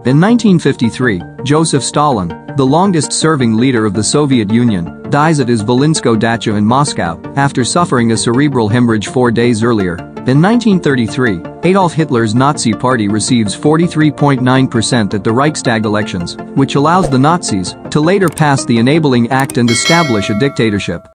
In 1953, Joseph Stalin, the longest-serving leader of the Soviet Union, dies at his Volynskoe dacha in Moscow after suffering a cerebral hemorrhage 4 days earlier. In 1933, Adolf Hitler's Nazi Party receives 43.9% at the Reichstag elections, which allows the Nazis to later pass the Enabling Act and establish a dictatorship.